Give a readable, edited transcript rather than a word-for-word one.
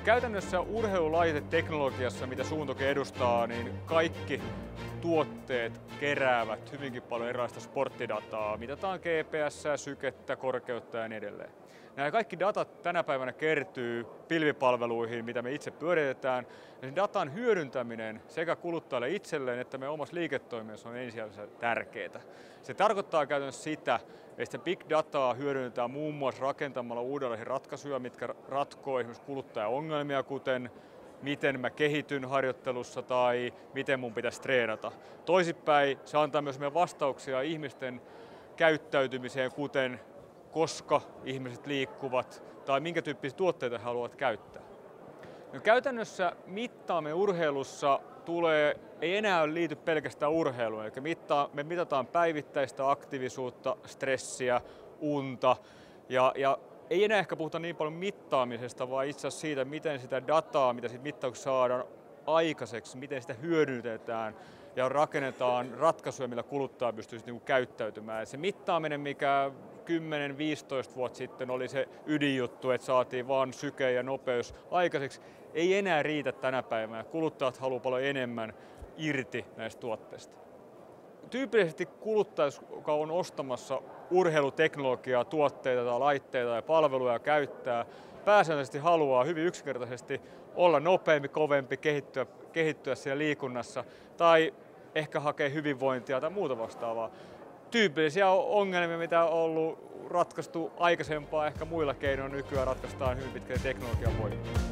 Käytännössä urheilulaiteteknologiassa, mitä Suuntoke edustaa, niin kaikki tuotteet keräävät hyvinkin paljon erilaista sporttidataa. Mitataan GPS, sykettä, korkeutta ja niin edelleen. Nämä kaikki datat tänä päivänä kertyy pilvipalveluihin, mitä me itse pyöritetään. Ja sen datan hyödyntäminen sekä kuluttajalle itselleen että meidän omassa liiketoiminnassa on ensisijaisen tärkeää. Se tarkoittaa käytännössä sitä, että big dataa hyödynnetään muun muassa rakentamalla uudenlaisia ratkaisuja, mitkä ratkoo esimerkiksi kuluttajaongelmia, kuten miten mä kehityn harjoittelussa tai miten mun pitäisi treenata. Toisinpäin se antaa myös meidän vastauksia ihmisten käyttäytymiseen, kuten koska ihmiset liikkuvat tai minkä tyyppisiä tuotteita he haluavat käyttää. No, käytännössä mittaaminen urheilussa ei enää liity pelkästään urheiluun, eli me mitataan päivittäistä aktiivisuutta, stressiä, unta ja ei enää ehkä puhuta niin paljon mittaamisesta, vaan itse asiassa siitä, miten sitä dataa, mitä siitä mittauksesta saadaan aikaiseksi, miten sitä hyödynnetään ja rakennetaan ratkaisuja, millä kuluttaja pystyy käyttäytymään. Se mittaaminen, mikä 10-15 vuotta sitten oli se ydinjuttu, että saatiin vaan syke ja nopeus aikaiseksi, ei enää riitä tänä päivänä. Kuluttajat haluaa paljon enemmän irti näistä tuotteista. Tyypillisesti kuluttaja, joka on ostamassa urheiluteknologiaa, tuotteita tai laitteita ja palveluja käyttää, pääsääntöisesti haluaa hyvin yksinkertaisesti olla nopeampi, kovempi, kehittyä siellä liikunnassa tai ehkä hakea hyvinvointia tai muuta vastaavaa. Tyypillisiä ongelmia, mitä on ollut ratkaistu aikaisempaa, ehkä muilla keinoilla nykyään ratkaistaan hyvin pitkälti teknologian voimalla.